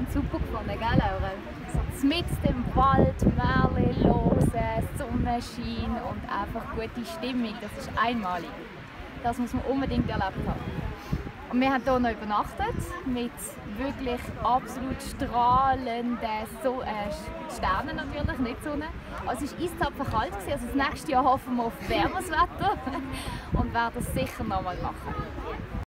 haben es super gefunden, gell Laura? So mitten im Wald, Märchen hören, Sonnenschein und einfach gute Stimmung, das ist einmalig. Das muss man unbedingt erlebt haben. Und wir haben hier noch übernachtet mit wirklich absolut strahlenden Sternen natürlich, nicht Sonne. Also es war eiszapfen kalt, also das nächste Jahr hoffen wir auf wärmeres Wetter und werden es sicher noch mal machen.